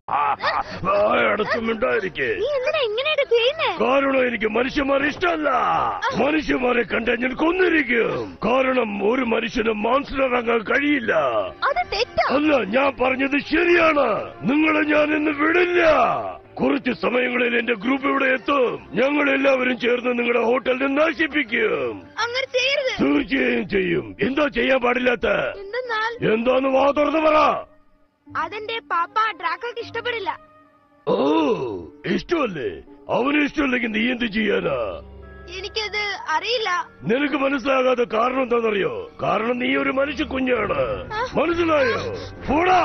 അടച്ചുമിണ്ടായിരിക്കേ. കാരണം എനിക്ക് മനുഷ്യന്മാരെ ഇഷ്ടമല്ല. മനുഷ്യന്മാരെ കണ്ട ഞാൻ കൊന്നിരിക്കും. കാരണം ഒരു മനുഷ്യന് മാംസമിറങ്ങാൻ കഴിയില്ല. അല്ല, ഞാൻ പറഞ്ഞത് ശരിയാണ്. നിങ്ങളെ ഞാൻ ഇന്ന് വിടില്ല. കുറച്ച് സമയങ്ങളിൽ എന്റെ ഗ്രൂപ്പ് ഇവിടെ എത്തും. ഞങ്ങൾ എല്ലാവരും ചേർന്ന് നിങ്ങളുടെ ഹോട്ടലിനെ നശിപ്പിക്കും. തീർച്ചയായും ചെയ്യും. എന്താ ചെയ്യാൻ പാടില്ലാത്ത? എന്താന്ന് വാ തുറന്ന് പറ. അതെന്റെ പാപ്പ ഡ്രാക്കൾക്ക് ഇഷ്ടപ്പെടില്ല. ഓ, ഇഷ്ടമല്ലേ? അവന് ഇഷ്ടമല്ലെങ്കിൽ നീ എന്ത് ചെയ്യാനാ? എനിക്കത് അറിയില്ല. നിനക്ക് മനസ്സിലാകാത്ത കാരണം എന്താണെന്നറിയോ? കാരണം നീ ഒരു മനുഷ്യ കുഞ്ഞാണ്. മനസ്സിലായോ? പോടാ.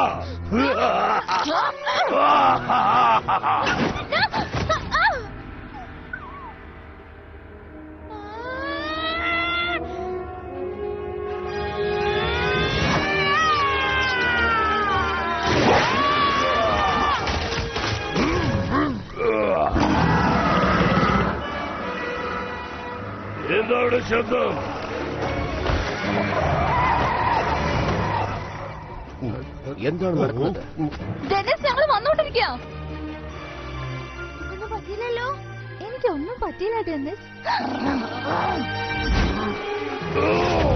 എന്താണ് ശബ്ദം? എന്താണ് നടക്കുന്നത്? ഞങ്ങൾ വന്നോണ്ടിരിക്കാം. ഒന്നും പറ്റിയില്ലല്ലോ. എനിക്കൊന്നും പറ്റിയില്ല ഡെന്നിസ്.